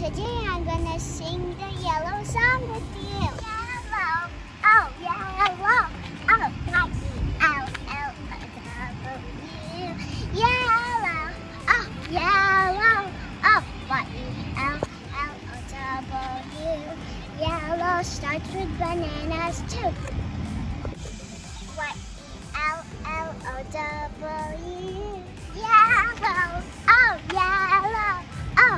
Today I'm gonna sing the yellow song with you. Yellow, oh yellow, oh Y-E-L-L-O-W. Yellow, oh yellow, oh Y-E-L-L-O-W. Yellow starts with bananas too. Y-E-L-L-O-W. Yellow, oh yellow, oh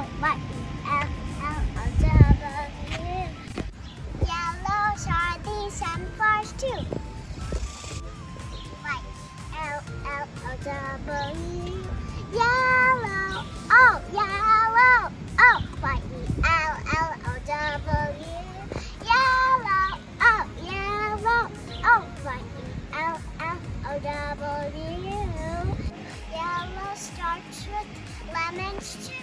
Y-E-L-L-O-W. Yellows are the sunflowers too. Y-E-L-L-O-W. Yellow, oh yellow, oh Y-E-L-L-O-W. Yellow, oh yellow, oh Y-E-L-L-O-W. Yellow starts with lemons too.